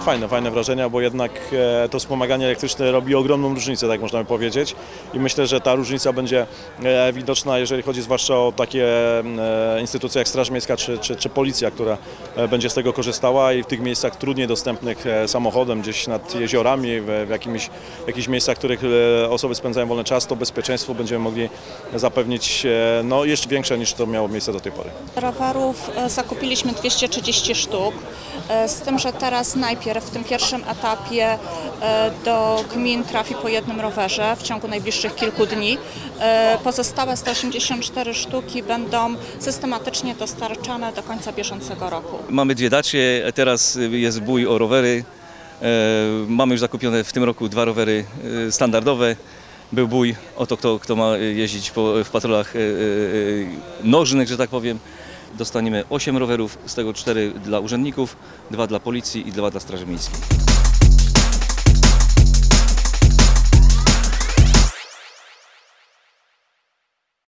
fajne wrażenia, bo jednak to wspomaganie elektryczne robi ogromną różnicę, tak można by powiedzieć. I myślę, że ta różnica będzie widoczna, jeżeli chodzi zwłaszcza o takie instytucje jak Straż Miejska czy Policja, która będzie z tego korzystała i w tych miejscach trudniej dostępnych samochodem, gdzieś nad jeziorami, w jakichś miejscach, w których osoby spędzają wolny czas, to bezpieczeństwo będziemy mogli zapewnić no, jeszcze większe niż to miało miejsce do tej pory. Rowerów zakupiliśmy 230 sztuk, z tym, że teraz najpierw w tym pierwszym etapie do gmin trafi po jednym rowerze w ciągu najbliższych kilku dni. Pozostałe 184 sztuki będą systematycznie dostarczane do końca bieżącego roku. Mamy dwie dacie, teraz jest bój o rowery. Mamy już zakupione w tym roku 2 rowery standardowe. Był bój o to, kto ma jeździć w patrolach nożnych, że tak powiem. Dostaniemy 8 rowerów, z tego 4 dla urzędników, 2 dla policji i 2 dla Straży Miejskiej.